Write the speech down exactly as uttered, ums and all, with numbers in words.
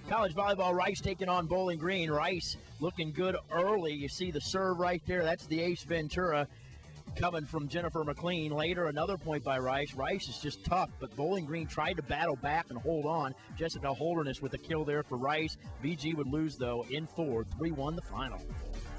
College volleyball, Rice taking on Bowling Green. Rice looking good early. You see the serve right there. That's the ace Ventura coming from Jennifer McLean. Later, another point by Rice. Rice is just tough, but Bowling Green tried to battle back and hold on. Jessica Holderness with a kill there for Rice. B G would lose, though, in four. three one the final.